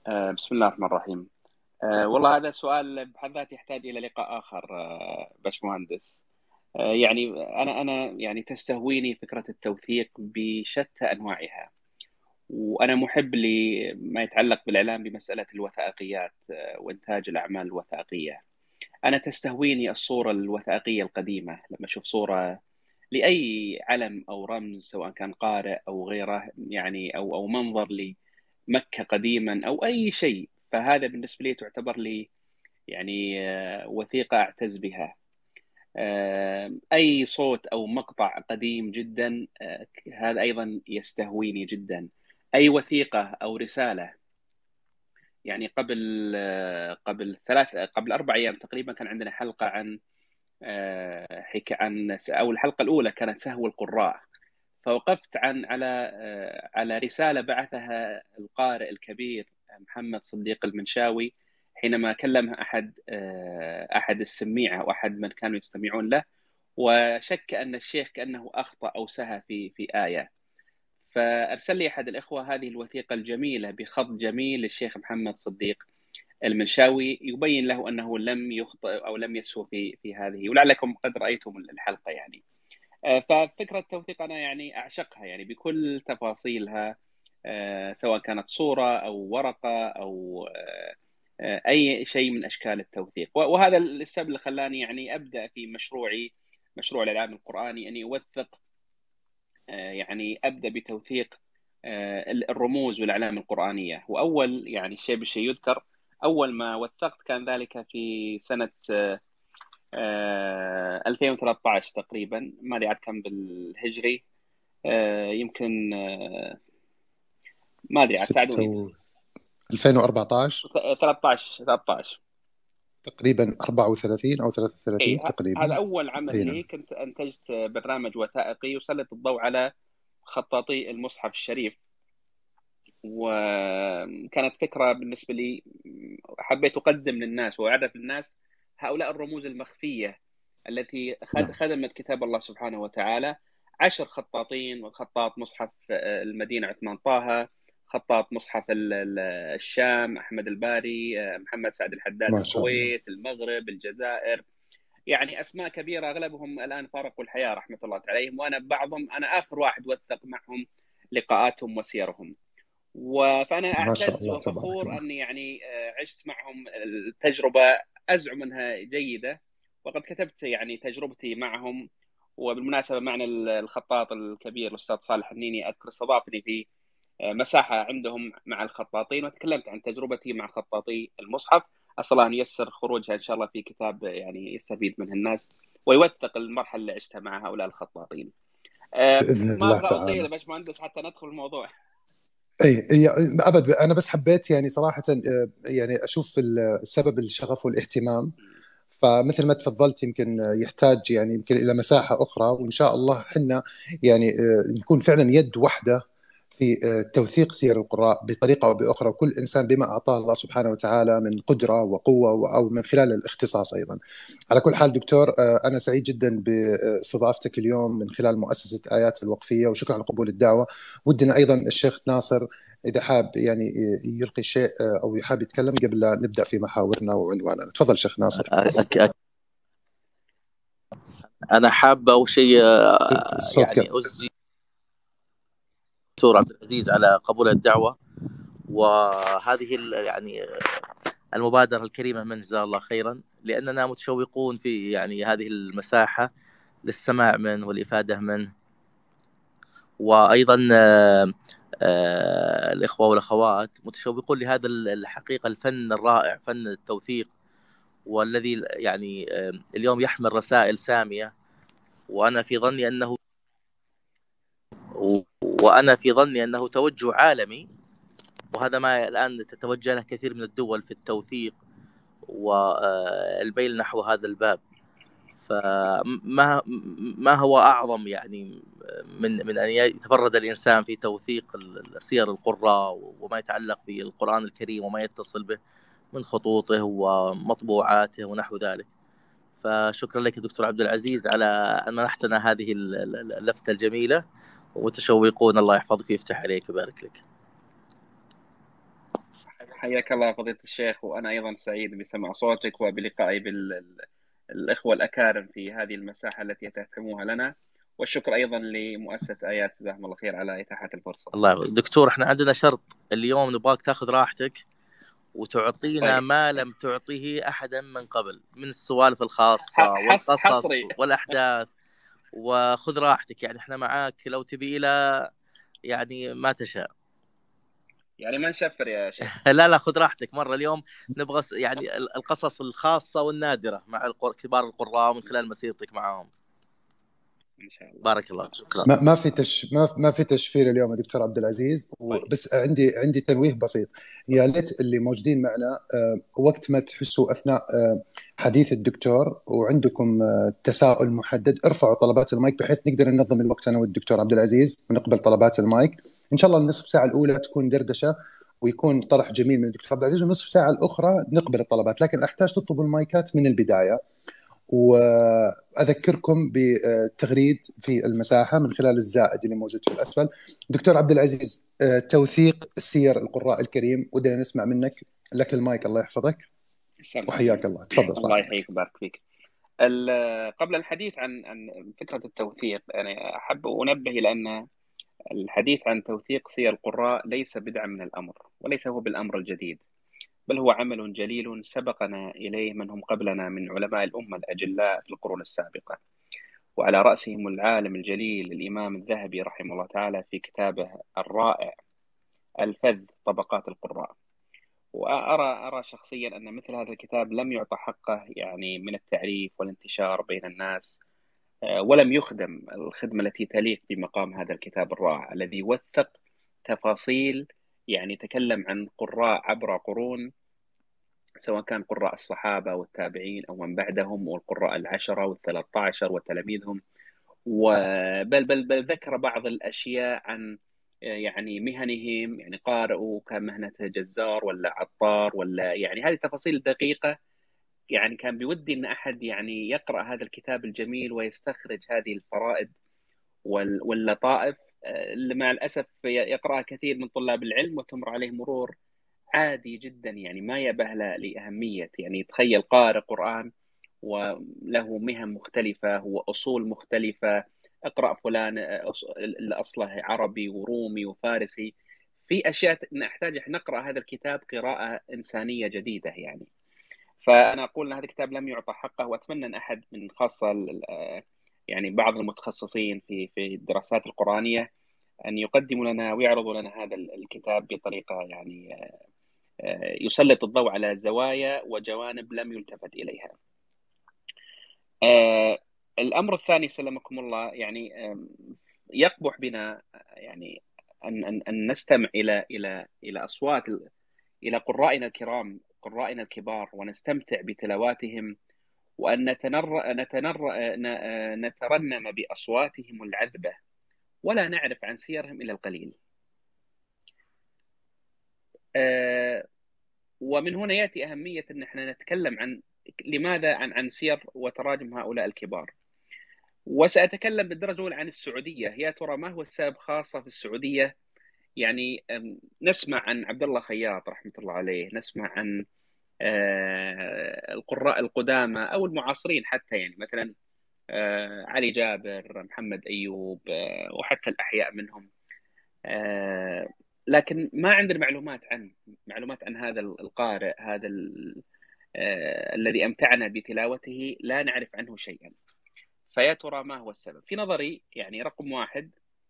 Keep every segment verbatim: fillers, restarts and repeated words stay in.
آه، بسم الله الرحمن الرحيم. آه، والله هذا سؤال بحد ذاته يحتاج إلى لقاء آخر، آه، باشمهندس. آه، يعني أنا أنا يعني تستهويني فكرة التوثيق بشتى أنواعها، وأنا محب لما يتعلق بالإعلام بمسألة الوثائقيات، آه، وإنتاج الأعمال الوثائقية. أنا تستهويني الصورة الوثائقية القديمة لما أشوف صورة لأي علم أو رمز، سواء كان قارئ أو غيره، يعني أو أو منظر لمكة قديما أو أي شيء، فهذا بالنسبة لي تعتبر لي يعني آه، وثيقة أعتز بها. آه، أي صوت أو مقطع قديم جدا، آه، هذا أيضا يستهويني جدا. أي وثيقة أو رسالة. يعني قبل آه، قبل ثلاث قبل أربع أيام تقريبا كان عندنا حلقة عن آه، حكى عن، أو الحلقة الأولى كانت سهو القراء. فوقفت عن على آه، على رسالة بعثها القارئ الكبير محمد صديق المنشاوي حينما كلمها أحد آه، أحد السميعة أو أحد من كانوا يستمعون له، وشك أن الشيخ كأنه أخطأ أو سهى في في آية. فأرسل لي أحد الإخوة هذه الوثيقة الجميلة بخط جميل للشيخ محمد صديق المنشاوي يبين له أنه لم يخطئ أو لم يسهو في في هذه، ولعلكم قد رأيتم الحلقة يعني. آه، ففكرة التوثيق أنا يعني أعشقها، يعني بكل تفاصيلها، آه، سواء كانت صورة أو ورقة أو آه، آه، أي شيء من أشكال التوثيق. وهذا السبب اللي خلاني يعني أبدأ في مشروعي، مشروع الإعلام القرآني، أني أوثق، آه، يعني أبدأ بتوثيق آه، الرموز والأعلام القرآنية. وأول يعني الشيء بالشيء يذكر، أول ما وثقت كان ذلك في سنة آه، ألفين وثلاثة عشر تقريبا، ما أدري عاد كم بالهجري. آه، يمكن آه، ما ادري عاد ستة ساعدوني. و... ألفين وأربعة عشر ثلاثة عشر ثلاثة عشر. تقريبا أربعة وثلاثين أو اي ثلاثة وثلاثين ه- هذا تقريبا. اول عمل اي لي، نعم. كنت انتجت برنامج وثائقي يسلط الضوء على خطاطي المصحف الشريف. وكانت فكره بالنسبه لي، حبيت اقدم للناس واعرف الناس هؤلاء الرموز المخفيه التي خد- نعم. خدمت كتاب الله سبحانه وتعالى. عشر خطاطين: خطاط مصحف المدينة عثمان طه، خطاط مصحف ال- ال- الشام أحمد الباري، محمد سعد الحداد ما شاء الله. الكويت المغرب الجزائر. يعني أسماء كبيرة أغلبهم الآن فارقوا الحياة رحمة الله عليهم، وأنا بعضهم أنا آخر واحد وثق معهم لقاءاتهم وسيرهم. و- فأنا ما شاء أعتز الله تبارك وفخور الله. أني يعني آه، عشت معهم التجربة، أزعم أنها جيدة. وقد كتبت يعني تجربتي معهم. وبالمناسبة معنا الخطاط الكبير الأستاذ صالح النيني، أذكر استضافني في آه، مساحة عندهم مع الخطاطين، وتكلمت عن تجربتي مع خطاطي المصحف. أسأل الله أن ييسر خروجها إن شاء الله في كتاب يعني يستفيد منه الناس، ويوثق المرحلة اللي عشتها مع هؤلاء الخطاطين. آه، بإذن ما الله أبغى أطيل تعالى. يا باشمهندس حتى ندخل في الموضوع. اي اي ابد، انا بس حبيت يعني صراحه، آه، يعني اشوف السبب الشغف والاهتمام. فمثل ما تفضلت يمكن يحتاج يعني يمكن الى مساحه اخرى، وان شاء الله حنا يعني آه، نكون فعلا يد واحده في آه، توثيق سير القراء بطريقه او باخرى، وكل انسان بما اعطاه الله سبحانه وتعالى من قدره وقوه او من خلال الاختصاص ايضا. على كل حال دكتور، آه، انا سعيد جدا باستضافتك اليوم من خلال مؤسسه ايات الوقفيه، وشكرا على قبول الدعوه. ودنا ايضا الشيخ ناصر اذا حاب يعني يلقي شيء آه، او حاب يتكلم قبل لا نبدا في محاورنا وعنواننا. تفضل شيخ ناصر. أك أك أنا حاب أول شيء آه، الصوت يعني كذا. أسجي دكتور عبد العزيز على قبول الدعوة، وهذه ال- يعني المبادرة الكريمة من جزاه الله خيرا، لأننا متشوقون في يعني هذه المساحة للسماع منه والإفادة منه. وأيضا آه، آه، الإخوة والأخوات متشوقون لهذا الحقيقة الفن الرائع، فن التوثيق، والذي يعني آه، اليوم يحمل رسائل سامية. وأنا في ظني أنه وأنا في ظني أنه توجه عالمي، وهذا ما الآن تتوجه له كثير من الدول في التوثيق والميل نحو هذا الباب. فما ما هو أعظم يعني من من أن يتفرد الإنسان في توثيق سير القراء وما يتعلق بالقرآن الكريم وما يتصل به من خطوطه ومطبوعاته ونحو ذلك. فشكرا لك دكتور عبد العزيز على أن منحتنا هذه اللفتة الجميلة، ومتشوقون. الله يحفظك ويفتح عليك ويبارك لك. حياك الله فضيلة الشيخ، وأنا أيضا سعيد بسمع صوتك وبلقائي بالإخوة الأكارم في هذه المساحة التي تفهموها لنا، والشكر أيضا لمؤسسة آيات، جزاهم الله خير على إتاحة الفرصة. الله يبارك. دكتور، احنا عندنا شرط اليوم، نبغاك تاخذ راحتك وتعطينا طيب، ما لم تعطيه أحدا من قبل من السوالف الخاصة حص والقصص حصري والأحداث، وخذ راحتك. يعني احنا معاك لو تبي إلى يعني ما تشاء. يعني ما نشفر يا شيخ. لا لا، خذ راحتك مرة اليوم. نبغى س- يعني ال- القصص الخاصة والنادرة مع القر- كبار القراء من خلال مسيرتك معهم. إن شاء الله. بارك الله، شكرا. ما ما في تش ما ما في تشفير اليوم يا دكتور عبد العزيز، طيب، وبس عندي عندي تنويه بسيط. يا ليت اللي موجودين معنا آه، وقت ما تحسوا اثناء آه، حديث الدكتور وعندكم آه، تساؤل محدد، ارفعوا طلبات المايك بحيث نقدر ننظم الوقت انا والدكتور عبد العزيز ونقبل طلبات المايك. ان شاء الله النصف ساعه الاولى تكون دردشه ويكون طرح جميل من الدكتور عبد العزيز، والنصف ساعه الاخرى نقبل الطلبات، لكن احتاج تطلبوا المايكات من البدايه. واذكركم بالتغريد في المساحه من خلال الزائد اللي موجود في الاسفل. دكتور عبد العزيز، توثيق سير القراء الكريم، ودنا نسمع منك. لك المايك، الله يحفظك وحياك الله، تفضل الله صاحبي. يحييك ويبارك فيك. قبل الحديث عن عن فكرة التوثيق، يعني أحب أنبه إلى أن الحديث عن توثيق سير القراء ليس بدعة من الأمر، وليس هو بالأمر الجديد، بل هو عمل جليل سبقنا إليه من هم قبلنا من علماء الأمة الأجلاء في القرون السابقة، وعلى رأسهم العالم الجليل الإمام الذهبي رحمه الله تعالى في كتابه الرائع الفذ طبقات القراء. وأرى أرى شخصيا أن مثل هذا الكتاب لم يعطى حقه يعني من التعريف والانتشار بين الناس، ولم يخدم الخدمة التي تليق بمقام هذا الكتاب الرائع الذي وثق تفاصيل، يعني تكلم عن قراء عبر قرون، سواء كان قراء الصحابة والتابعين أو من بعدهم، والقراء العشرة والثلاثة عشر وتلاميذهم، وبل بل بل ذكر بعض الأشياء عن يعني مهنهم، يعني قارئ كان مهنته جزار ولا عطار ولا، يعني هذه تفاصيل دقيقة. يعني كان بودي أن أحد يعني يقرأ هذا الكتاب الجميل ويستخرج هذه الفرائد واللطائف اللي مع الأسف يقرأها كثير من طلاب العلم وتمر عليه مرور عادي جدا، يعني ما يبه له لأهمية. يعني تخيل قارئ قرآن وله مهن مختلفة وأصول مختلفة، اقرأ فلان اللي أصله عربي ورومي وفارسي، في أشياء نحتاج نقرأ هذا الكتاب قراءة إنسانية جديدة يعني. فأنا أقول أن هذا الكتاب لم يعطى حقه، وأتمنى أن أحد من خاصة يعني بعض المتخصصين في في الدراسات القرآنية أن يقدموا لنا ويعرضوا لنا هذا الكتاب بطريقة يعني يسلط الضوء على زوايا وجوانب لم يلتفت إليها. الأمر الثاني سلمكم الله، يعني يقبح بنا يعني أن أن أن نستمع إلى إلى إلى أصوات إلى قرائنا الكرام، قرائنا الكبار، ونستمتع بتلاواتهم، وأن نتنر نتنر نترنم بأصواتهم العذبة، ولا نعرف عن سيرهم إلا القليل. ومن هنا يأتي أهمية أن احنا نتكلم عن لماذا عن عن سير وتراجم هؤلاء الكبار. وسأتكلم بالدرجة الأولى عن السعودية. يا ترى ما هو السبب خاصة في السعودية؟ يعني نسمع عن عبد الله خياط رحمة الله عليه، نسمع عن القراء القدامى أو المعاصرين حتى، يعني مثلا علي جابر، محمد أيوب، وحتى الأحياء منهم، لكن ما عندنا معلومات عن معلومات عن هذا القارئ، هذا الذي أمتعنا بتلاوته، لا نعرف عنه شيئا. فيا ترى ما هو السبب؟ في نظري يعني رقم واحد،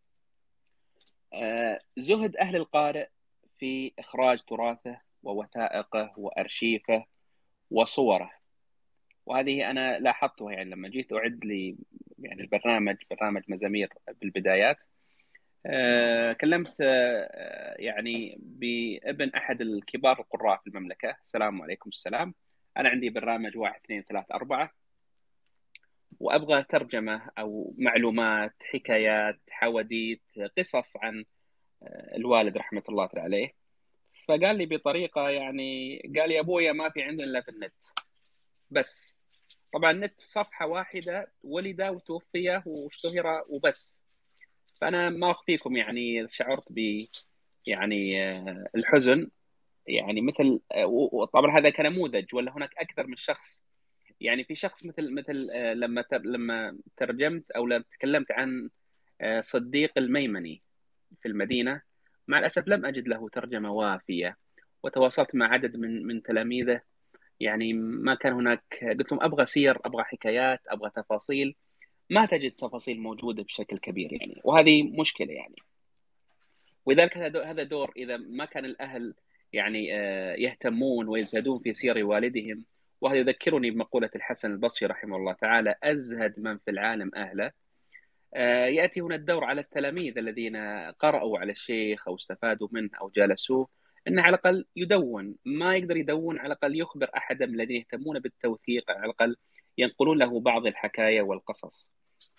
زهد أهل القارئ في إخراج تراثه ووثائقه وأرشيفه وصوره. وهذه أنا لاحظتها يعني لما جيت أعد لي يعني البرنامج برنامج مزامير بالبدايات، أه كلمت أه يعني بابن أحد الكبار القراء في المملكة، السلام عليكم السلام، أنا عندي برنامج واحد اثنين ثلاث أربعة وأبغى ترجمة أو معلومات، حكايات، حواديت، قصص عن الوالد رحمة الله عليه. فقال لي بطريقة يعني، قال يا أبويا ما في عندنا إلا في النت بس. طبعا النت صفحة واحدة، ولد وتوفي واشتهر وبس. فأنا ما أخفيكم يعني شعرت ب يعني الحزن يعني مثل، وطبعا هذا كنموذج ولا هناك اكثر من شخص. يعني في شخص مثل مثل آه، لما تر لما ترجمت او لما تكلمت عن آه، صديق الميمني في المدينة، مع الأسف لم أجد له ترجمة وافية، وتواصلت مع عدد من من تلاميذه، يعني ما كان هناك. قلت لهم أبغى سير، أبغى حكايات، أبغى تفاصيل، ما تجد تفاصيل موجودة بشكل كبير يعني، وهذه مشكلة يعني. ولذلك هذا هذا دور، إذا ما كان الأهل يعني آه، يهتمون ويزهدون في سير والدهم. وهذا يذكرني بمقولة الحسن البصري رحمه الله تعالى: أزهد من في العالم أهله. آه، يأتي هنا الدور على التلاميذ الذين قرأوا على الشيخ أو استفادوا منه أو جالسوه، أنه على الأقل يدون، ما يقدر يدون على الأقل يخبر أحدا من الذين يهتمون بالتوثيق، على الأقل ينقلون له بعض الحكايا والقصص.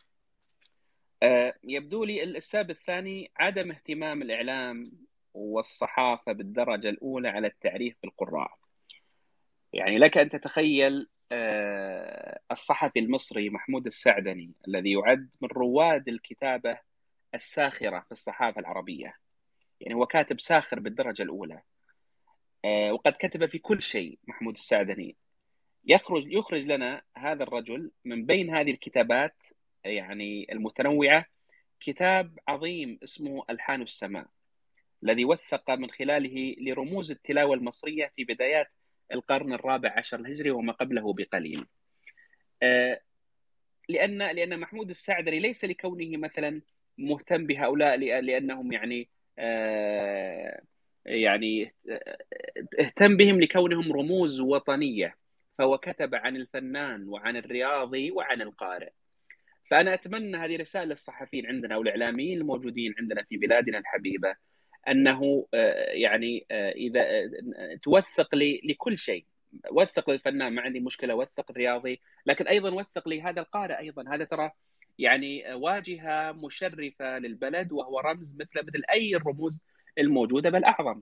آه، يبدو لي السبب الثاني عدم اهتمام الإعلام والصحافة بالدرجة الأولى على التعريف بالقراء. يعني لك أن تتخيل آه، الصحفي المصري محمود السعدني الذي يعد من رواد الكتابة الساخرة في الصحافة العربية، يعني هو كاتب ساخر بالدرجة الأولى، آه، وقد كتب في كل شيء محمود السعدني. يخرج يخرج لنا هذا الرجل من بين هذه الكتابات يعني المتنوعة كتاب عظيم اسمه ألحان السماء، الذي وثق من خلاله لرموز التلاوة المصرية في بدايات القرن الرابع عشر الهجري وما قبله بقليل. آه، لأن لأن محمود السعدني ليس لكونه مثلا مهتم بهؤلاء لأنهم يعني آه، يعني اهتم بهم لكونهم رموز وطنية، فهو كتب عن الفنان وعن الرياضي وعن القارئ. فأنا أتمنى هذه رسالة للصحفيين عندنا أو الإعلاميين الموجودين عندنا في بلادنا الحبيبة، أنه آه، يعني آه، إذا آه، توثق لكل شيء. وثق للفنان، ما عندي مشكلة، وثق الرياضي، لكن أيضا وثق لهذا القارئ أيضا. هذا ترى يعني واجهة مشرفة للبلد، وهو رمز مثل مثل أي الرموز الموجودة بل أعظم.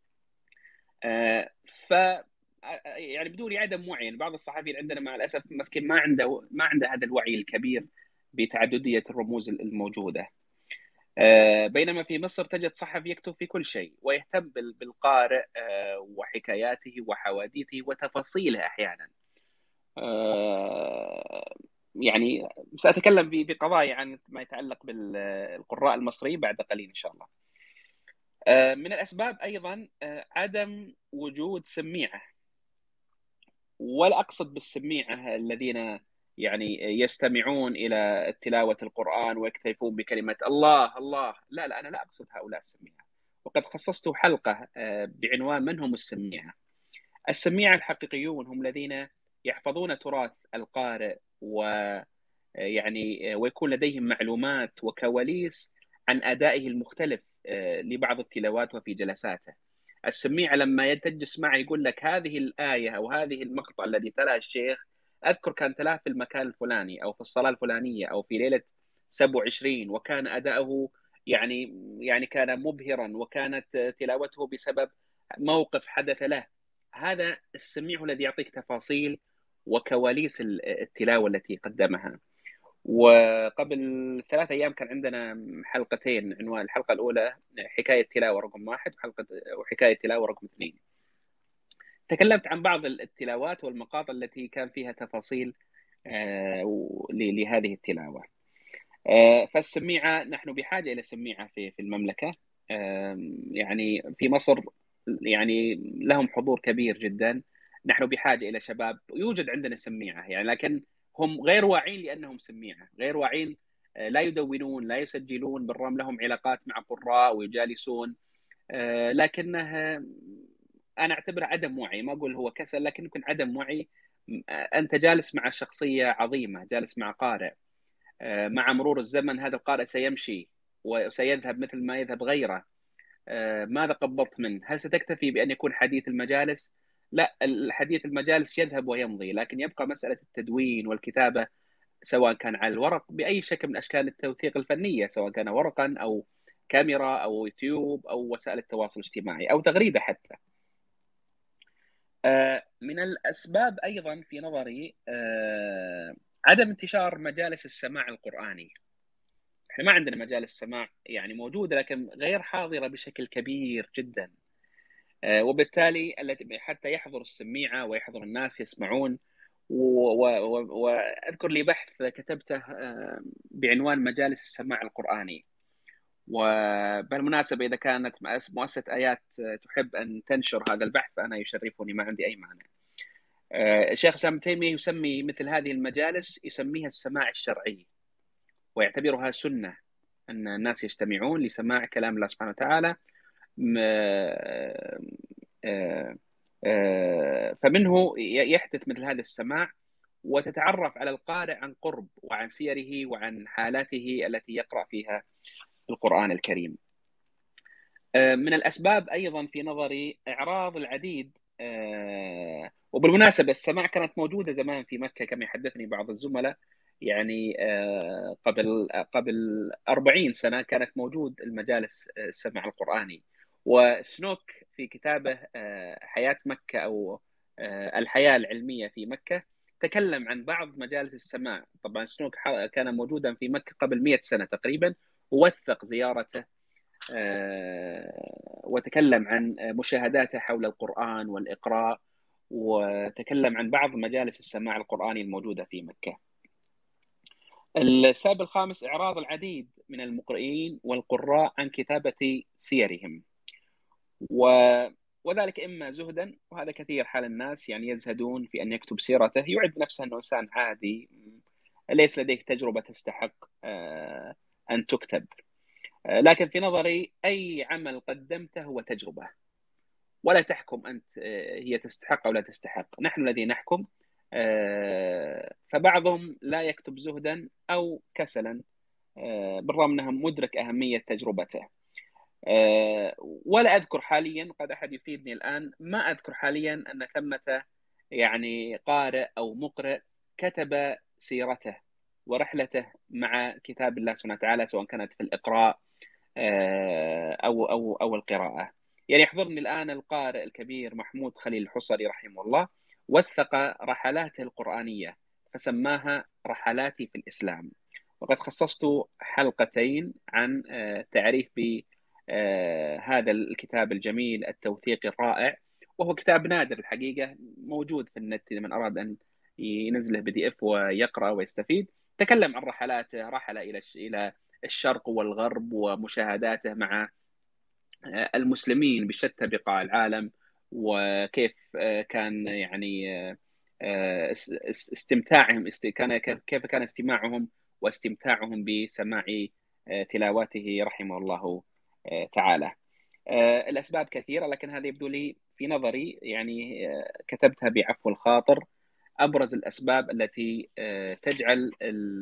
آه، ف يعني بدون عدم وعي يعني بعض الصحفيين عندنا مع الاسف مسكين ما عنده ما عنده هذا الوعي الكبير بتعدديه الرموز الموجوده. آه، بينما في مصر تجد صحفي يكتب في كل شيء ويهتم بالقارئ آه، وحكاياته وحواديته وتفاصيله احيانا. آه، يعني ساتكلم بقضايا عن ما يتعلق بالقراء المصريين بعد قليل ان شاء الله. آه، من الاسباب ايضا آه، عدم وجود سميعه، ولا أقصد بالسميعة الذين يعني يستمعون إلى تلاوة القرآن ويكتفون بكلمة الله الله، لا لا، أنا لا أقصد هؤلاء السميعة. وقد خصصت حلقة آه، بعنوان من هم السميعة. السميعة الحقيقيون هم الذين يحفظون تراث القارئ، ويعني ويكون لديهم معلومات وكواليس عن أدائه المختلف آه، لبعض التلاوات وفي جلساته. السميع لما تجلس معه يقول لك هذه الآية أو هذه المقطع الذي تلاه الشيخ، أذكر كان تلاه في المكان الفلاني أو في الصلاة الفلانية أو في ليلة سبع وعشرين، وكان أداؤه يعني يعني كان مبهرا، وكانت تلاوته بسبب موقف حدث له. هذا السميع الذي يعطيك تفاصيل وكواليس التلاوة التي قدمها. وقبل ثلاثة أيام كان عندنا حلقتين، عنوان الحلقة الأولى حكاية تلاوة رقم واحد، وحلقة وحكاية تلاوة رقم اثنين. تكلمت عن بعض التلاوات والمقاطع التي كان فيها تفاصيل آه، لهذه التلاوة. آه، فالسميعة نحن بحاجة إلى سميعة في في المملكة. آه، يعني في مصر يعني لهم حضور كبير جدا. نحن بحاجة إلى شباب، يوجد عندنا سميعة يعني، لكن هم غير واعين لأنهم سميعة، غير واعين. آه، لا يدونون، لا يسجلون، بالرغم لهم علاقات مع قراء ويجالسون. آه، لكنه أنا أعتبره عدم وعي، ما أقول هو كسل، لكن يمكن عدم وعي. آه، أنت جالس مع شخصية عظيمة، جالس مع قارئ، مع مرور الزمن هذا القارئ سيمشي وسيذهب مثل ما يذهب غيره. ماذا قبضت منه؟ هل ستكتفي بأن يكون حديث المجالس؟ لا، الحديث المجالس يذهب ويمضي، لكن يبقى مسألة التدوين والكتابة، سواء كان على الورق بأي شكل من أشكال التوثيق الفنية، سواء كان ورقا أو كاميرا أو يوتيوب أو وسائل التواصل الاجتماعي أو تغريدة حتى. من الأسباب أيضا في نظري عدم انتشار مجالس السماع القرآني. احنا ما عندنا مجالس سماع يعني موجوده، لكن غير حاضره بشكل كبير جدا. وبالتالي التي حتى يحضر السميعة ويحضر الناس يسمعون. وأذكر لي بحث كتبته بعنوان مجالس السماع القرآني. وبالمناسبة إذا كانت مؤسسة آيات تحب أن تنشر هذا البحث أنا يشرفني، ما عندي أي مانع. الشيخ الإسلام ابن تيمية يسمي مثل هذه المجالس يسميها السماع الشرعي، ويعتبرها سنة أن الناس يجتمعون لسماع كلام الله سبحانه وتعالى. فمنه يحدث مثل هذا السماع، وتتعرف على القارئ عن قرب وعن سيره وعن حالاته التي يقرأ فيها القرآن الكريم. من الأسباب أيضا في نظري إعراض العديد. وبالمناسبة السماع كانت موجودة زمان في مكة كما يحدثني بعض الزملاء، يعني قبل قبل أربعين سنة كانت موجود المجالس السماع القرآني. وسنوك في كتابه حياة مكة أو الحياة العلمية في مكة تكلم عن بعض مجالس السماع. طبعا سنوك كان موجودا في مكة قبل مئة سنة تقريبا، ووثق زيارته وتكلم عن مشاهداته حول القرآن والإقراء، وتكلم عن بعض مجالس السماع القرآني الموجودة في مكة. السبب الخامس إعراض العديد من المقرئين والقراء عن كتابة سيرهم، وذلك إما زهدا، وهذا كثير حال الناس، يعني يزهدون في أن يكتب سيرته، يعد نفسه أنه إنسان عادي ليس لديه تجربة تستحق أن تكتب. لكن في نظري أي عمل قدمته هو تجربة، ولا تحكم أنت هي تستحق أو لا تستحق، نحن الذي نحكم. فبعضهم لا يكتب زهدا أو كسلا بالرغم أنه مدرك أهمية تجربته. ولا أذكر حاليا، قد أحد يفيدني الآن، ما أذكر حاليا أن ثمة يعني قارئ أو مقرئ كتب سيرته ورحلته مع كتاب الله سبحانه وتعالى، سواء كانت في الإقراء أو أو أو القراءة. يعني يحضرني الآن القارئ الكبير محمود خليل الحصري رحمه الله، وثق رحلاته القرآنية فسماها رحلاتي في الإسلام. وقد خصصت حلقتين عن تعريف بهذا الكتاب الجميل التوثيقي الرائع، وهو كتاب نادر الحقيقة، موجود في النت لمن أراد أن ينزله بي دي إف ويقرأ ويستفيد. تكلم عن رحلاته، رحل إلى إلى الشرق والغرب ومشاهداته مع المسلمين بشتى بقاع العالم، وكيف كان يعني استمتاعهم كان كيف كان استماعهم واستمتاعهم بسماع تلاواته رحمه الله تعالى. الأسباب كثيرة، لكن هذه يبدو لي في نظري يعني كتبتها بعفو الخاطر أبرز الأسباب التي تجعل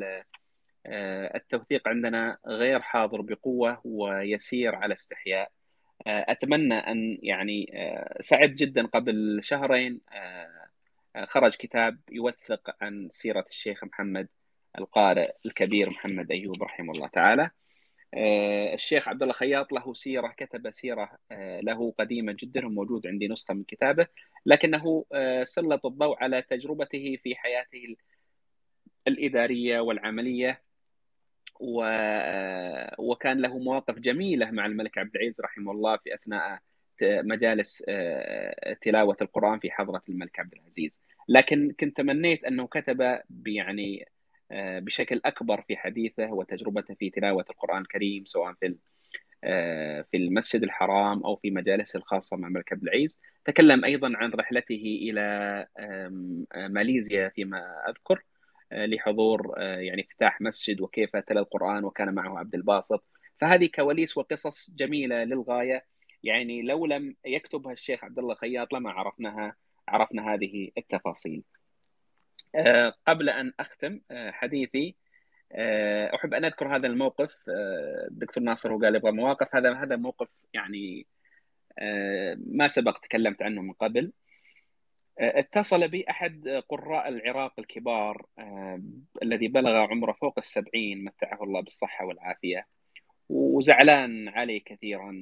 التوثيق عندنا غير حاضر بقوة ويسير على استحياء. أتمنى أن يعني سعد جدا قبل شهرين خرج كتاب يوثق عن سيرة الشيخ محمد القارئ الكبير محمد أيوب رحمه الله تعالى. الشيخ عبد الله خياط له سيرة، كتب سيرة له قديمة جدا وموجود عندي نسخة من كتابه، لكنه سلط الضوء على تجربته في حياته الإدارية والعملية، وكان له مواقف جميلة مع الملك عبد العزيز رحمه الله في أثناء مجالس تلاوة القرآن في حضرة الملك عبد العزيز. لكن كنت تمنيت أنه كتب يعني بشكل أكبر في حديثه وتجربته في تلاوة القرآن الكريم، سواء في في المسجد الحرام أو في مجالسه الخاصة مع الملك عبد العزيز. تكلم أيضا عن رحلته إلى ماليزيا فيما أذكر لحضور يعني افتتاح مسجد، وكيف تلا القرآن وكان معه عبد الباسط. فهذه كواليس وقصص جميلة للغاية، يعني لو لم يكتبها الشيخ عبد الله خياط لما عرفناها عرفنا هذه التفاصيل. قبل أن أختم حديثي أحب أن أذكر هذا الموقف. الدكتور ناصر هو قال يبغى مواقف، هذا هذا موقف يعني ما سبق تكلمت عنه من قبل. اتصل بي أحد قراء العراق الكبار الذي بلغ عمره فوق السبعين متعه الله بالصحة والعافية، وزعلان عليه كثيرا.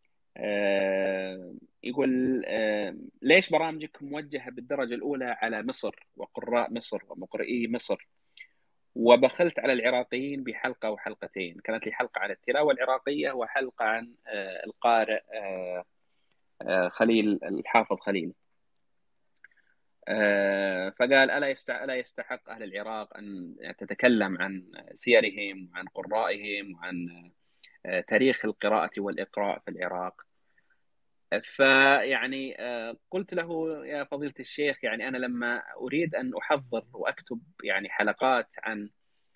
يقول ليش برامجك موجهة بالدرجة الأولى على مصر وقراء مصر ومقرئي مصر، وبخلت على العراقيين بحلقة وحلقتين؟ كانت لي حلقة عن التلاوة العراقية وحلقة عن القارئ خليل الحافظ خليل. فقال ألا ألا يستحق أهل العراق أن تتكلم عن سيرهم وعن قرائهم وعن تاريخ القراءة والإقراء في العراق. فيعني قلت له يا فضيلة الشيخ، يعني أنا لما أريد أن أحضر وأكتب يعني حلقات عن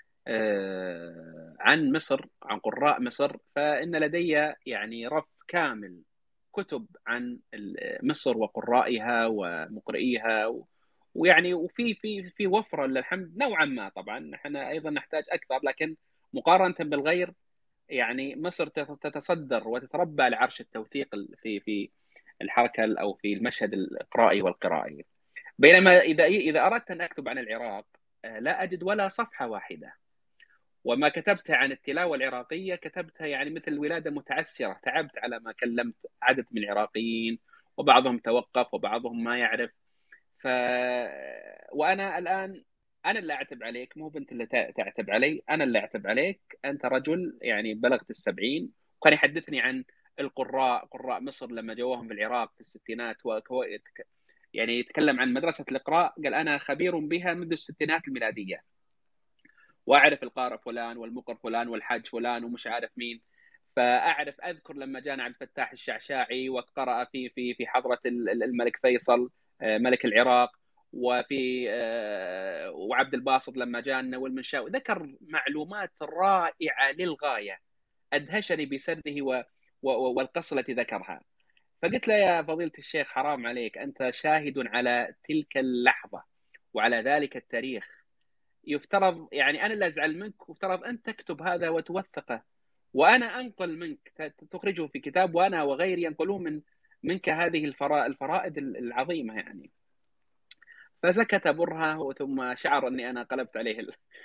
عن مصر، عن قراء مصر، فإن لدي يعني رف كامل كتب عن مصر وقرائها ومقرئيها، ويعني وفي في في وفرة للحمد نوعا ما. طبعا نحن أيضا نحتاج أكثر، لكن مقارنة بالغير يعني مصر تتصدر وتتربع لعرش التوثيق في في الحركة أو في المشهد الإقرائي والقرائي. بينما إذا إذا أردت أن أكتب عن العراق لا أجد ولا صفحة واحدة، وما كتبتها عن التلاوة العراقية كتبتها يعني مثل ولادة متعسرة، تعبت على ما كلمت عدد من العراقيين، وبعضهم توقف وبعضهم ما يعرف. ف وأنا الآن أنا اللي أعتب عليك، مو بنت اللي تعتب علي، أنا اللي أعتب عليك. أنت رجل يعني بلغت السبعين، وكان يحدثني عن القراء قراء مصر لما جوهم في العراق في الستينات، وكو... يعني يتكلم عن مدرسة الإقراء، قال أنا خبير بها منذ الستينات الميلادية، واعرف القارئ فلان والمقر فلان والحاج فلان ومش عارف مين. فاعرف اذكر لما جانا عبد الفتاح الشعشاعي وقرأ في في في حضرة الملك فيصل ملك العراق، وفي وعبد الباسط لما جانا والمنشاوي، ذكر معلومات رائعة للغاية، ادهشني بسرده والقصة التي ذكرها. فقلت له يا فضيلة الشيخ حرام عليك، انت شاهد على تلك اللحظة وعلى ذلك التاريخ. يفترض يعني انا اللي ازعل منك، ويفترض انت تكتب هذا وتوثقه، وانا انقل منك تخرجه في كتاب، وانا وغيري ينقلون من منك هذه الفرائد العظيمه يعني. فسكت برهه، ثم شعر اني انا قلبت عليه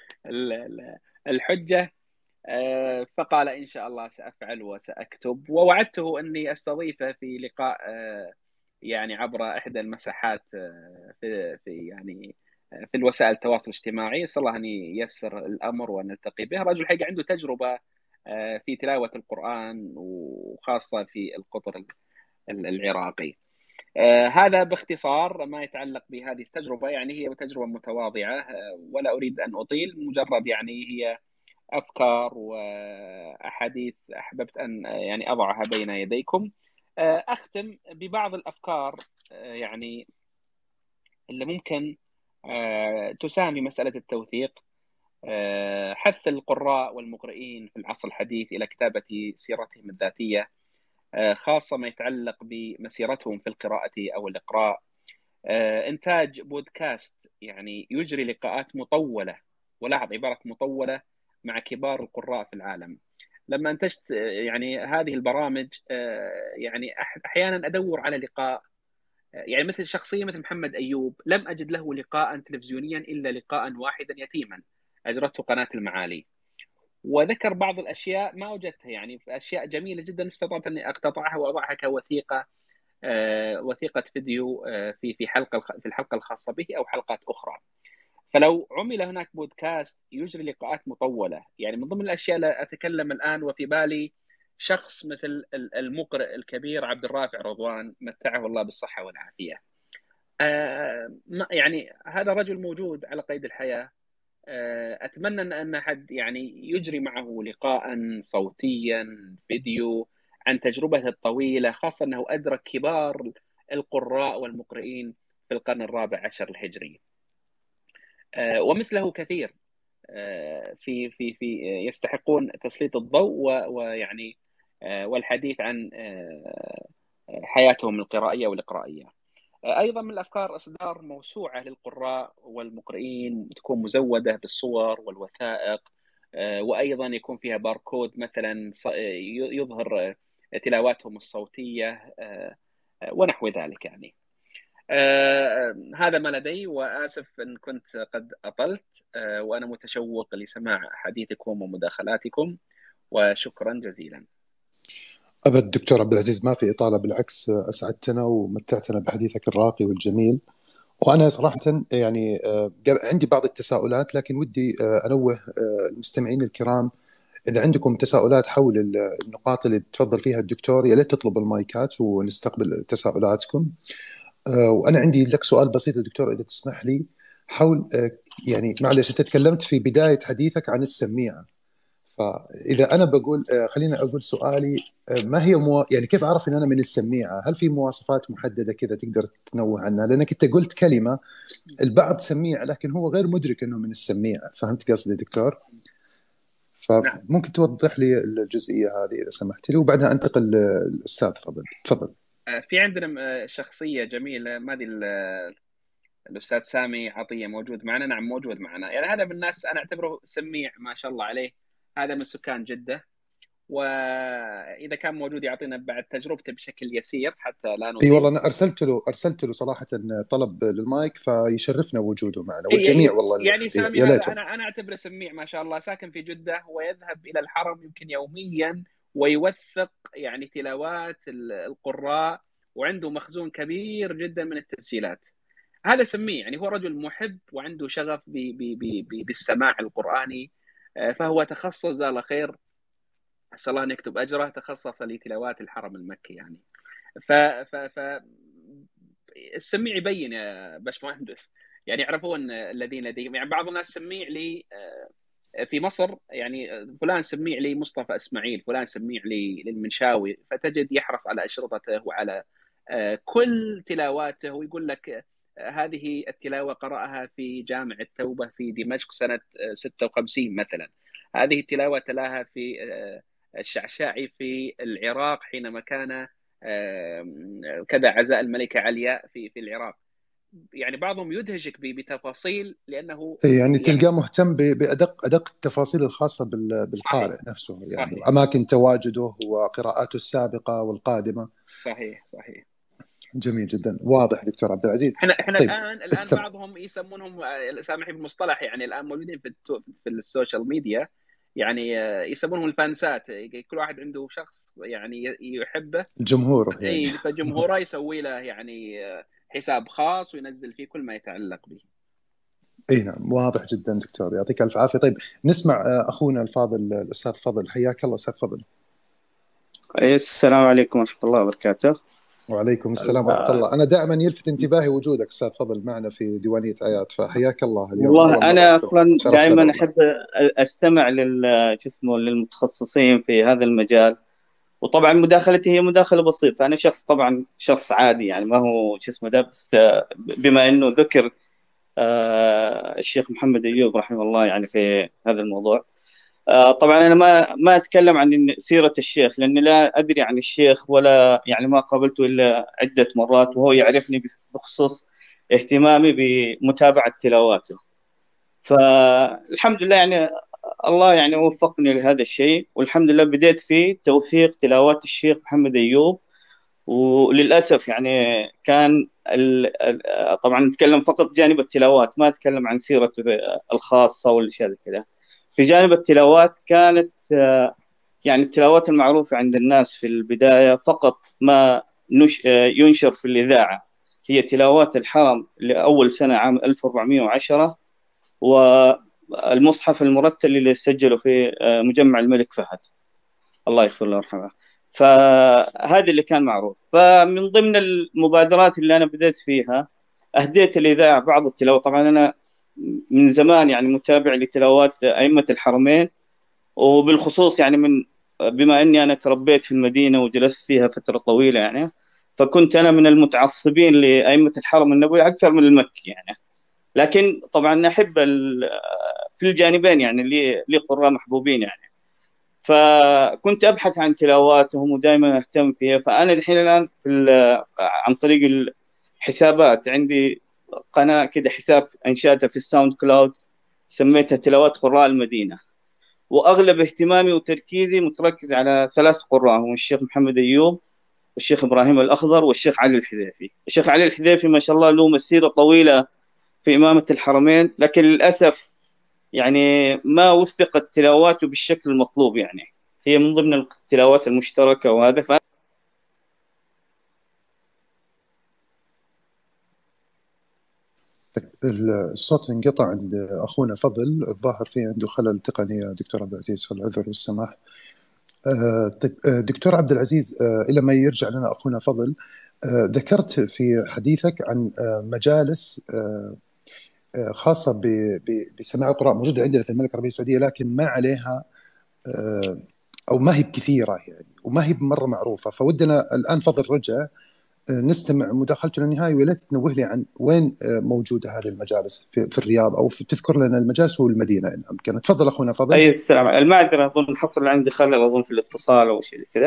الحجه، فقال ان شاء الله سافعل وساكتب، ووعدته اني استضيفه في لقاء يعني عبر احدى المساحات في في يعني في الوسائل التواصل الاجتماعي. صلى الله ان ييسر الامر ونلتقي به. رجل حقيقة عنده تجربه في تلاوه القران، وخاصه في القطر العراقي. هذا باختصار ما يتعلق بهذه التجربه. يعني هي تجربه متواضعه، ولا اريد ان اطيل، مجرد يعني هي افكار واحاديث احببت ان يعني اضعها بين يديكم. اختم ببعض الافكار يعني اللي ممكن تساهم في مساله التوثيق. حث القراء والمقرئين في العصر الحديث الى كتابه سيرتهم الذاتيه، خاصه ما يتعلق بمسيرتهم في القراءه او الاقراء. انتاج بودكاست يعني يجري لقاءات مطوله، ولاحظ عباره مطوله، مع كبار القراء في العالم. لما انتجت يعني هذه البرامج يعني احيانا ادور على لقاء يعني مثل شخصيه مثل محمد ايوب، لم اجد له لقاء تلفزيونيا الا لقاء واحدا يتيما اجرته قناه المعالي، وذكر بعض الاشياء ما وجدتها، يعني اشياء جميله جدا استطعت اني اقتطعها واضعها كوثيقه، وثيقه فيديو في في حلقه في الحلقه الخاصه به او حلقات اخرى. فلو عمل هناك بودكاست يجري لقاءات مطولة، يعني من ضمن الأشياء اللي أتكلم الآن وفي بالي شخص مثل المقرئ الكبير عبد الرافع رضوان، متعه الله بالصحة والعافية. آه يعني هذا رجل موجود على قيد الحياة، آه أتمنى أن أحد يعني يجري معه لقاء صوتيا فيديو عن تجربته الطويلة، خاصة أنه أدرك كبار القراء والمقرئين في القرن الرابع عشر الهجري. ومثله كثير في في في يستحقون تسليط الضوء ويعني والحديث عن حياتهم القرائيه والاقرائيه. ايضا من الافكار اصدار موسوعه للقراء والمقرئين تكون مزوده بالصور والوثائق، وايضا يكون فيها باركود مثلا يظهر تلاواتهم الصوتيه ونحو ذلك. يعني آه هذا ما لدي، وآسف إن كنت قد أطلت، آه وأنا متشوق لسماع حديثكم ومداخلاتكم، وشكرا جزيلا. أبد دكتور عبد العزيز، ما في إطالة، بالعكس أسعدتنا ومتعتنا بحديثك الراقي والجميل. وأنا صراحة يعني آه عندي بعض التساؤلات، لكن ودي آه أنوه آه المستمعين الكرام إذا عندكم تساؤلات حول النقاط اللي تفضل فيها الدكتور يا ليت تطلب المايكات ونستقبل تساؤلاتكم. آه، وأنا عندي لك سؤال بسيط يا دكتور إذا تسمح لي، حول آه، يعني معلش أنت تكلمت في بداية حديثك عن السميعة، فإذا أنا بقول آه، خلينا أقول سؤالي، آه، ما هي مو... يعني كيف أعرف إن أنا من السميعة؟ هل في مواصفات محددة كذا تقدر تنوه عنها؟ لأنك أنت قلت كلمة البعض سميع لكن هو غير مدرك إنه من السميعة، فهمت قصدي دكتور؟ نعم. فممكن توضح لي الجزئية هذه إذا سمحت لي، وبعدها أنتقل للأستاذ. فضل تفضل. آه، في عندنا آه، شخصية جميلة، ما أدري ال- الأستاذ سامي عطية موجود معنا؟ نعم موجود معنا. يعني هذا من الناس أنا أعتبره سميع ما شاء الله عليه، هذا من سكان جدة، وإذا كان موجود يعطينا بعد تجربته بشكل يسير حتى لا اي والله نطيل. انا ارسلت له ارسلت له صراحه طلب للمايك، فيشرفنا وجوده معنا إي- والجميع إي- والله. يعني يا سامي يا هذا ليتهم. أنا أنا أعتبره سميع ما شاء الله، ساكن في جدة ويذهب إلى الحرم يمكن يوميا ويوثق يعني تلاوات ال- القراء، وعنده مخزون كبير جدا من التسجيلات. هذا سميه، يعني هو رجل محب وعنده شغف ب ب ب ب بالسماع القرآني. آه، فهو تخصص جزاه الله خير، أسأل الله أن يكتب أجره، تخصص لتلاوات الحرم المكي يعني. ف ف ف السميع يبين يا باشمهندس، يعني يعرفون الذين لديهم، يعني بعض الناس سميع لي آه، في مصر، يعني فلان سميع لي مصطفى اسماعيل، فلان سميع لي للمنشاوي، فتجد يحرص على أشرطته وعلى آه، كل تلاواته، ويقول لك آه، هذه التلاوة قرأها في جامع التوبة في دمشق سنة آه، ستة وخمسين مثلا، هذه التلاوة تلاها في آه، الشعشاعي في العراق حينما كان آه، كذا عزاء الملكة علياء في في العراق. يعني بعضهم يدهشك ب- بتفاصيل لأنه إي يعني يعني تلقاه مهتم ب- بادق ادق التفاصيل الخاصه بال- صحيح بالقارئ نفسه، يعني صحيح واماكن تواجده وقراءاته السابقه والقادمه. صحيح صحيح. جميل جدا، واضح دكتور عبد العزيز. احنا احنا طيب الان الان اتسم. بعضهم يسمونهم آه، سامحني بالمصطلح، يعني الان موجودين في التو- في السوشيال ميديا، يعني آه، يسمونهم الفانسات، كل واحد عنده شخص يعني ي- يحبه، جمهوره يعني. اي فجمهوره يسوي له يعني آه، حساب خاص وينزل فيه كل ما يتعلق به. اي نعم، واضح جدا دكتور، يعطيك الف عافيه. طيب نسمع آه، اخونا الفاضل الاستاذ فضل، حياك الله استاذ فضل. السلام عليكم ورحمة الله وبركاته. وعليكم السلام ورحمة الله. أنا دائما يلفت انتباهي وجودك أستاذ فضل معنا في ديوانية آيات، فحياك الله اليوم والله أول مرة أنا أدخل، أصلا شرف لنا دائما والله. أحب أستمع لل شو اسمه للمتخصصين في هذا المجال، وطبعا مداخلتي هي مداخلة بسيطة. أنا شخص طبعا شخص عادي، يعني ما هو شو اسمه ده، بس بما إنه ذكر آه، الشيخ محمد أيوب رحمه الله يعني في هذا الموضوع. آه، طبعا انا ما ما اتكلم عن سيره الشيخ، لاني لا ادري عن الشيخ، ولا يعني ما قابلته الا عده مرات، وهو يعرفني بخصوص اهتمامي بمتابعه تلاواته. فالحمد لله يعني الله يعني وفقني لهذا الشيء، والحمد لله بديت في توثيق تلاوات الشيخ محمد ايوب. وللاسف يعني كان ال- ال- طبعا نتكلم فقط جانب التلاوات، ما اتكلم عن سيرته الخاصه والاشياء زي كذا. في جانب التلاوات كانت آه، يعني التلاوات المعروفة عند الناس في البداية فقط ما نش... آه، ينشر في الإذاعة هي تلاوات الحرم لأول سنة عام ألف وأربعمائة وعشرة، والمصحف المرتل اللي سجله في آه، مجمع الملك فهد، الله يغفر له ويرحمه. فهذا اللي كان معروف. فمن ضمن المبادرات اللي أنا بدأت فيها أهديت الإذاعة بعض التلاوات. طبعا أنا من زمان يعني متابع لتلاوات أئمة الحرمين، وبالخصوص يعني من بما اني انا تربيت في المدينه وجلست فيها فتره طويله يعني، فكنت انا من المتعصبين لائمه الحرم النبوي اكثر من المكي يعني. لكن طبعا احب ال- في الجانبين، يعني لي لي قراء محبوبين يعني. فكنت ابحث عن تلاواتهم ودائما اهتم فيها. فانا الحين الان في ال- عن طريق الحسابات عندي قناه كده، حساب انشاتها في الساوند كلاود، سميتها تلاوات قراء المدينه. واغلب اهتمامي وتركيزي متركز على ثلاث قراء، هم الشيخ محمد ايوب والشيخ ابراهيم الاخضر والشيخ علي الحذيفي. الشيخ علي الحذيفي ما شاء الله له مسيره طويله في امامه الحرمين، لكن للاسف يعني ما وثقت تلاواته بالشكل المطلوب يعني. هي من ضمن التلاوات المشتركه وهذا. ف الصوت انقطع عند أخونا فضل، الظاهر فيه عنده خلل تقني يا دكتور عبد العزيز، فالعذر والسماح. دكتور عبد العزيز، إلى ما يرجع لنا أخونا فضل، ذكرت في حديثك عن مجالس خاصة بسماع القرآن موجودة عندنا في المملكة العربية السعودية، لكن ما عليها أو ما هي بكثيرة يعني، وما هي بمرة معروفة. فودنا الآن فضل رجع نستمع مداخلته للنهاية، ولا تنوه لي عن وين موجودة هذه المجالس في, في الرياض، أو في تذكر لنا المجالس والمدينة إن أمكن. تفضل أخونا فضل. أي السلام. المعذرة أظن حصل عندي خلل أظن في الاتصال أو شيء كذا.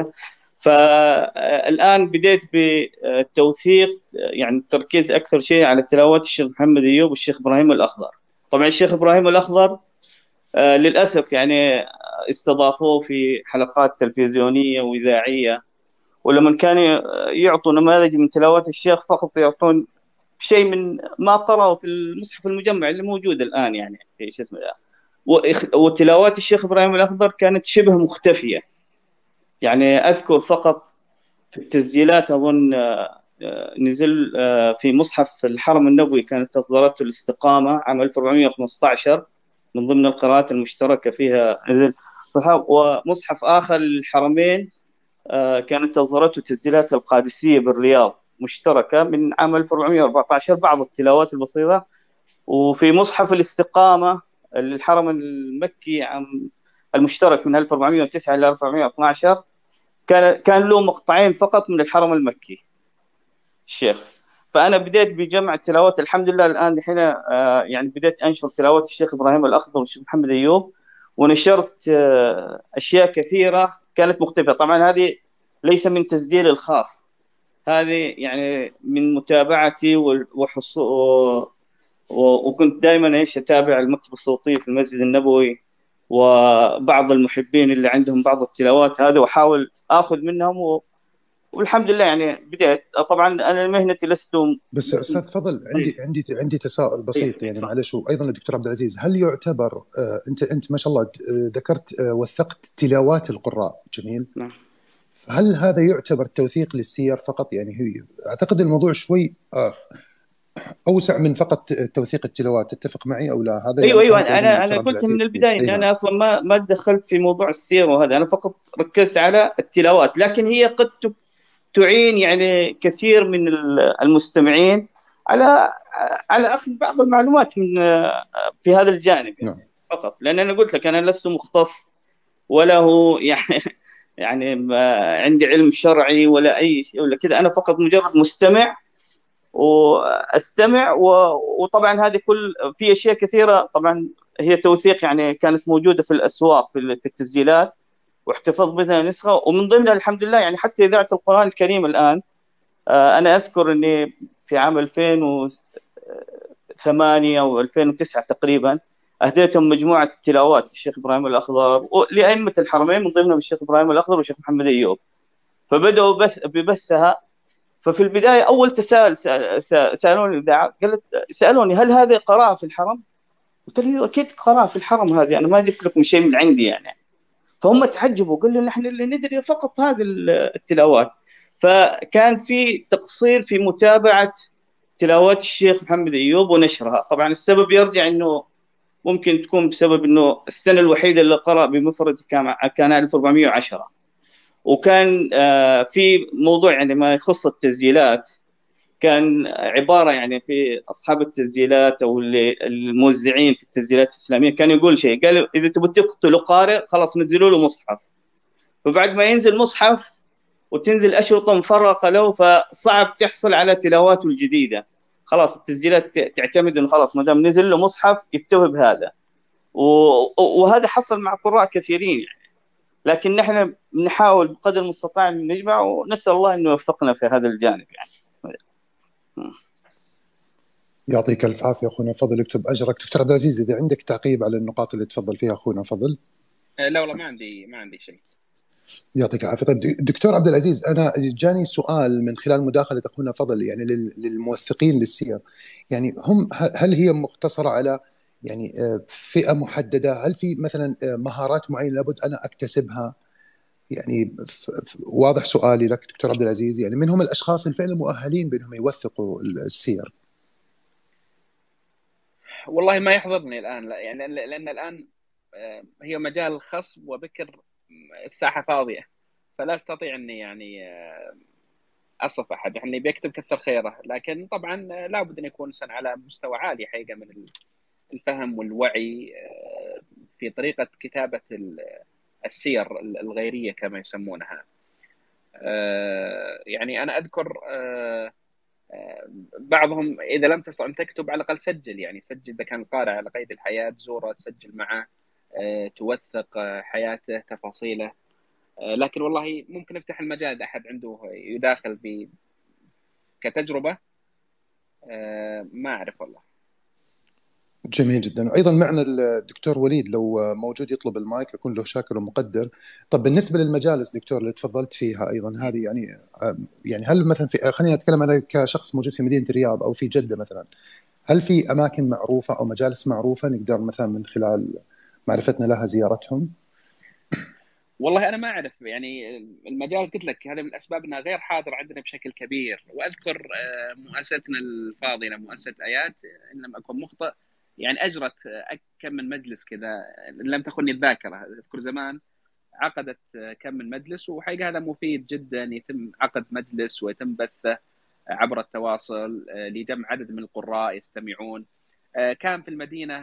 فالآن بديت بالتوثيق، يعني التركيز أكثر شيء على تلاوات الشيخ محمد أيوب والشيخ إبراهيم الأخضر. طبعا الشيخ إبراهيم الأخضر آه للأسف يعني استضافوه في حلقات تلفزيونية وإذاعية، ولما كانوا يعطوا نماذج من تلاوات الشيخ فقط يعطون شيء من ما قرأوا في المصحف المجمع اللي موجود الآن، يعني في شو اسمه ده. وتلاوات الشيخ إبراهيم الأخضر كانت شبه مختفية. يعني أذكر فقط في التسجيلات أظن نزل في مصحف الحرم النبوي كانت أصدرته الاستقامة عام ألف وأربعمائة وخمسة عشر من ضمن القراءات المشتركة فيها نزل، ومصحف آخر للحرمين كانت أصدرته تسجيلات القادسية بالرياض مشتركة من عام ألف وأربعمائة وأربعة عشر بعض التلاوات البسيطة. وفي مصحف الاستقامة للحرم المكي عام المشترك من ألف وأربعمائة وتسعة إلى ألف وأربعمائة واثني عشر كان كان له مقطعين فقط من الحرم المكي الشيخ. فأنا بديت بجمع التلاوات الحمد لله. الآن الحين آه يعني بديت أنشر تلاوات الشيخ إبراهيم الأخضر والشيخ محمد أيوب، ونشرت آه أشياء كثيرة كانت مختلفة. طبعا هذه ليس من تسجيل الخاص، هذه يعني من متابعتي وحصول، وكنت دائما ايش اتابع المكتبة الصوتية في المسجد النبوي وبعض المحبين اللي عندهم بعض التلاوات هذه، واحاول اخذ منهم و... والحمد لله يعني بديت. طبعا انا مهنتي لست بس استاذ فضل، عندي عندي عندي تساؤل بسيط يعني معلش، وايضا الدكتور عبد العزيز، هل يعتبر آه انت انت ما شاء الله ذكرت آه وثقت تلاوات القراء، جميل، نعم، هل هذا يعتبر توثيق للسير فقط؟ يعني هي اعتقد الموضوع شوي آه اوسع من فقط توثيق التلاوات، تتفق معي او لا؟ هذا ايوه ايوه انا انا قلت من البدايه ان انا اصلا ما ما دخلت في موضوع السير وهذا، انا فقط ركزت على التلاوات، لكن هي قد تعين يعني كثير من المستمعين على على اخذ بعض المعلومات من في هذا الجانب يعني. نعم. فقط لان انا قلت لك انا لست مختص ولا هو يعني يعني عندي علم شرعي ولا اي شيء ولا كذا، انا فقط مجرد مستمع واستمع. وطبعا هذه كل في اشياء كثيره طبعا هي توثيق يعني كانت موجوده في الاسواق في التسجيلات واحتفظ بها نسخه، ومن ضمنها الحمد لله يعني حتى اذاعه القران الكريم الان. انا اذكر اني في عام ألفين وثمانية او ألفين وتسعة تقريبا اهديتهم مجموعه تلاوات الشيخ ابراهيم الاخضر لائمه الحرمين، من ضمنهم الشيخ ابراهيم الاخضر والشيخ محمد ايوب، فبداوا بث ببثها. ففي البدايه اول تساؤل سالوني الاذاعه، قالت سالوني هل هذه قراءه في الحرم؟ قلت له اكيد قراءه في الحرم، هذه انا ما جبت لكم شيء من عندي يعني. فهم تعجبوا، قالوا نحن اللي ندري فقط هذه التلاوات. فكان في تقصير في متابعه تلاوات الشيخ محمد ايوب ونشرها. طبعا السبب يرجع انه ممكن تكون بسبب انه السنه الوحيده اللي قرأ بمفرد كان كان ألف وأربعمائة وعشرة، وكان في موضوع يعني ما يخص التسجيلات كان عباره يعني في اصحاب التسجيلات او الموزعين في التسجيلات الاسلاميه كان يقول شيء، قال اذا تبغوا تقتلوا قارئ خلاص نزلوا له مصحف، فبعد ما ينزل مصحف وتنزل اشرطه مفرقه له فصعب تحصل على تلاواته الجديده. خلاص التسجيلات تعتمد انه خلاص ما دام نزل له مصحف يكتفي بهذا، وهذا حصل مع قراء كثيرين يعني. لكن نحن نحاول بقدر المستطاع ان نجمع، ونسال الله انه يوفقنا في هذا الجانب يعني. بسم الله. يعطيك الف عافيه اخونا فضل، اكتب اجرك. دكتور عبد العزيز، اذا عندك تعقيب على النقاط اللي تفضل فيها اخونا فضل. لا والله ما عندي ما عندي شيء. يعطيك العافيه. طيب دكتور عبد العزيز، انا جاني سؤال من خلال مداخله اخونا فضل يعني للموثقين للسير، يعني هم هل هي مقتصره على يعني فئه محدده؟ هل في مثلا مهارات معينه لابد انا اكتسبها؟ يعني واضح سؤالي لك دكتور عبد العزيز، يعني من هم الاشخاص الفعلا مؤهلين بانهم يوثقوا السير؟ والله ما يحضرني الآن، لا يعني لأن لأن الآن هي مجال خصب وبكر، الساحة فاضية، فلا أستطيع أني يعني أصف أحد. يعني اللي بيكتب كثر خيره، لكن طبعا لابد أن يكون إنسان على مستوى عالي حقيقة من الفهم والوعي في طريقة كتابة السير الغيرية كما يسمونها. يعني أنا أذكر بعضهم إذا لم تستطع أن تكتب على الأقل سجل، يعني سجل إذا كان القارئ على قيد الحياة، تزوره، تسجل معه، توثق حياته، تفاصيله. لكن والله ممكن نفتح المجال أحد عنده يداخل ب كتجربة، ما أعرف والله. جميل جدا. وايضا معنا الدكتور وليد، لو موجود يطلب المايك اكون له شاكر ومقدر. طب بالنسبه للمجالس دكتور اللي تفضلت فيها ايضا، هذه يعني يعني هل مثلا في، خليني اتكلم انا كشخص موجود في مدينه الرياض او في جده مثلا، هل في اماكن معروفه او مجالس معروفه نقدر مثلا من خلال معرفتنا لها زيارتهم؟ والله انا ما اعرف يعني المجالس، قلت لك هذا من الاسباب انها غير حاضر عندنا بشكل كبير. واذكر مؤسستنا الفاضله مؤسسه ايات ان لم اكن مخطئ يعني اجرت كم من مجلس كذا، ان لم تخني الذاكره. اذكر زمان عقدت كم من مجلس، وحقيقه هذا مفيد جدا، يتم عقد مجلس ويتم بثه عبر التواصل لجمع عدد من القراء يستمعون. كان في المدينه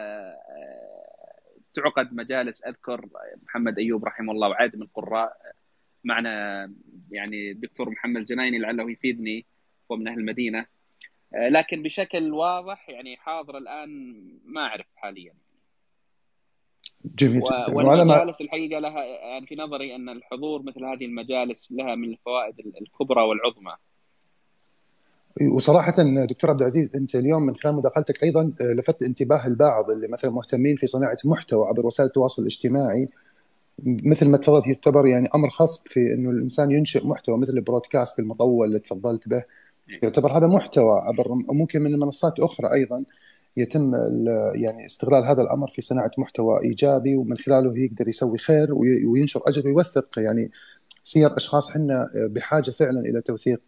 تعقد مجالس، اذكر محمد ايوب رحمه الله وعدد من القراء معنا، يعني الدكتور محمد الجنايني لعله يفيدني، هو من اهل المدينه. لكن بشكل واضح يعني حاضر الان ما اعرف حاليا. جميل جدا. والمجالس الحقيقه لها يعني في نظري ان الحضور مثل هذه المجالس لها من الفوائد الكبرى والعظمى. وصراحة دكتور عبد العزيز، أنت اليوم من خلال مداخلتك أيضا لفت انتباه البعض اللي مثلا مهتمين في صناعة المحتوى عبر وسائل التواصل الاجتماعي، مثل ما تفضلت يعتبر يعني أمر خاص في أنه الإنسان ينشئ محتوى مثل البرودكاست المطول اللي تفضلت به، يعتبر هذا محتوى عبر ممكن من منصات أخرى أيضا يتم يعني استغلال هذا الأمر في صناعة محتوى إيجابي، ومن خلاله يقدر يسوي خير وينشر أجر ويوثق يعني سير أشخاص حنا بحاجة فعلا إلى توثيق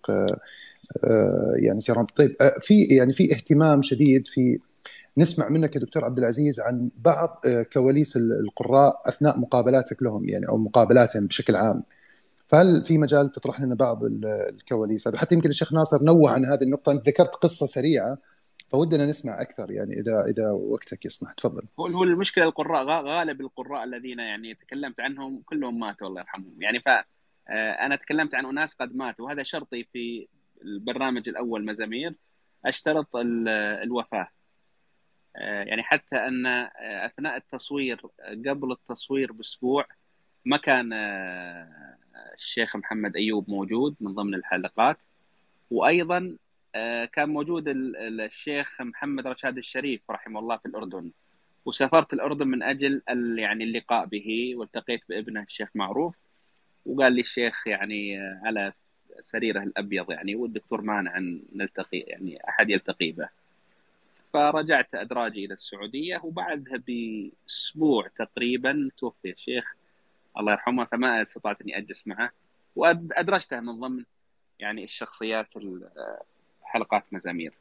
يعني سيرهم. طيب في يعني في اهتمام شديد في نسمع منك يا دكتور عبد العزيز عن بعض كواليس القراء اثناء مقابلاتك لهم يعني او مقابلاتهم بشكل عام، فهل في مجال تطرح لنا بعض الكواليس هذه؟ حتى يمكن الشيخ ناصر نوه عن هذه النقطه، انت ذكرت قصه سريعه فودنا نسمع اكثر يعني اذا اذا وقتك يسمح. تفضل. هو هو المشكله القراء غالب القراء الذين يعني تكلمت عنهم كلهم ماتوا الله يرحمهم، يعني ف انا تكلمت عن اناس قد ماتوا، وهذا شرطي في البرنامج الأول مزامير، أشترط الوفاة. يعني حتى أن أثناء التصوير قبل التصوير بأسبوع ما كان الشيخ محمد أيوب موجود من ضمن الحلقات، وأيضا كان موجود الشيخ محمد رشاد الشريف رحمه الله في الأردن، وسافرت الأردن من أجل يعني اللقاء به، والتقيت بابنه الشيخ معروف، وقال لي الشيخ يعني على سريره الأبيض يعني والدكتور مانع أن نلتقي يعني أحد يلتقي به. فرجعت أدراجي إلى السعودية، وبعدها بأسبوع تقريبا توفي الشيخ الله يرحمه، فما استطعت أني أجلس معه، وأدرجته من ضمن يعني الشخصيات حلقات مزامير.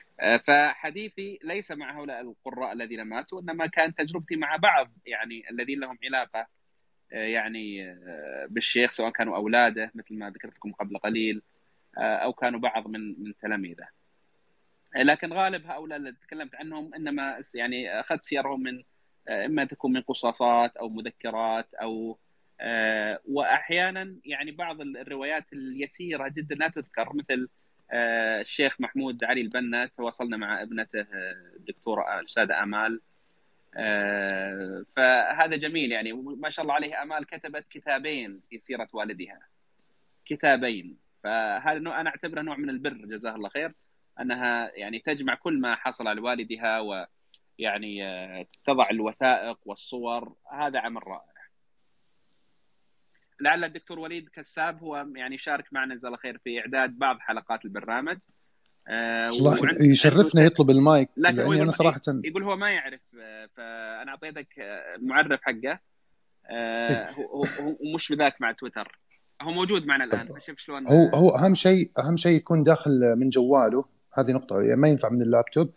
فحديثي ليس مع هؤلاء القراء الذين ماتوا، إنما كان تجربتي مع بعض يعني الذين لهم علاقة يعني بالشيخ، سواء كانوا أولاده مثل ما ذكرت لكم قبل قليل، أو كانوا بعض من من تلاميذه. لكن غالب هؤلاء اللي تكلمت عنهم إنما يعني أخذت سيرهم من إما تكون من قصاصات أو مذكرات أو وأحيانا يعني بعض الروايات اليسيرة جدا لا تذكر، مثل الشيخ محمود علي البنا تواصلنا مع ابنته الدكتورة الأستاذة آمال، فهذا جميل يعني ما شاء الله عليه. آمال كتبت كتابين في سيرة والدها، كتابين، فهذا نوع أنا أعتبره نوع من البر جزاه الله خير، أنها يعني تجمع كل ما حصل على والدها ويعني تضع الوثائق والصور، هذا عمل رائع. لعل الدكتور وليد كساب هو يعني شارك معنا جزاه الله خير في إعداد بعض حلقات البرنامج. والله آه يشرفنا يطلب المايك، لكن هو أنا صراحة يقول هو ما يعرف، فأنا أعطيتك المعرف حقه، آه هو هو مش بذاك مع تويتر، هو موجود معنا الآن. فشوف شلون هو هو أهم شيء أهم شيء يكون داخل من جواله، هذه نقطة يعني ما ينفع من اللابتوب.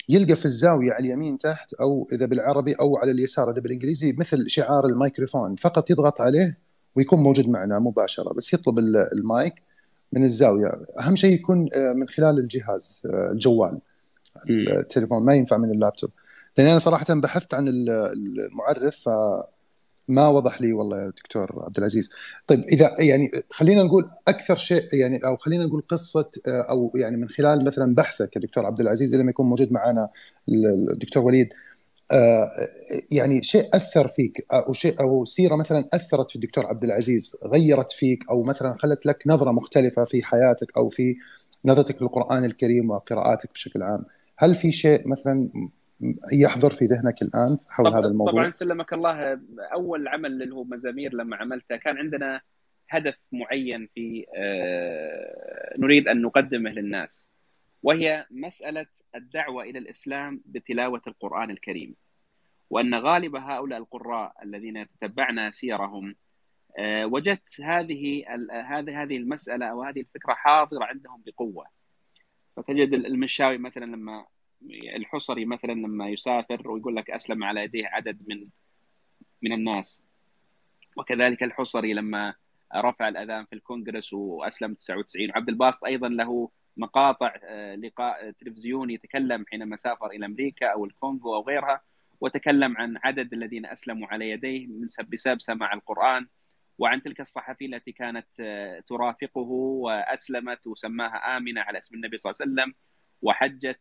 يلقى في الزاويه على اليمين تحت، او اذا بالعربي، او على اليسار اذا بالانجليزي، مثل شعار الميكروفون، فقط يضغط عليه ويكون موجود معنا مباشره، بس يطلب المايك من الزاويه. اهم شيء يكون من خلال الجهاز الجوال، التليفون، ما ينفع من اللابتوب. لان انا صراحه بحثت عن المعرف فما وضح لي والله يا دكتور عبد العزيز. طيب اذا يعني خلينا نقول اكثر شيء يعني، او خلينا نقول قصه، او يعني من خلال مثلا بحثك يا دكتور عبد العزيز لما يكون موجود معنا الدكتور وليد، يعني شيء اثر فيك، او شيء او سيره مثلا اثرت في الدكتور عبد العزيز، غيرت فيك، او مثلا خلت لك نظره مختلفه في حياتك او في نظرتك للقرآن الكريم وقراءاتك بشكل عام. هل في شيء مثلا يحضر في ذهنك الآن حول هذا الموضوع؟ طبعا سلمك الله، أول عمل اللي هو مزامير لما عملته كان عندنا هدف معين في نريد أن نقدمه للناس، وهي مسألة الدعوة إلى الإسلام بتلاوة القرآن الكريم، وأن غالب هؤلاء القراء الذين تتبعنا سيرهم وجدت هذه هذه هذه المسألة أو هذه الفكرة حاضرة عندهم بقوة. فتجد المشاوي مثلا لما الحصري مثلا لما يسافر ويقول لك أسلم على يديه عدد من من الناس، وكذلك الحصري لما رفع الأذان في الكونغرس وأسلم تسعة وتسعين. وعبد الباسط أيضا له مقاطع لقاء تلفزيوني يتكلم حينما سافر إلى أمريكا أو الكونغو أو غيرها، وتكلم عن عدد الذين أسلموا على يديه من بسبب سماع القرآن، وعن تلك الصحفية التي كانت ترافقه وأسلمت وسماها آمنة على اسم النبي صلى الله عليه وسلم وحجت.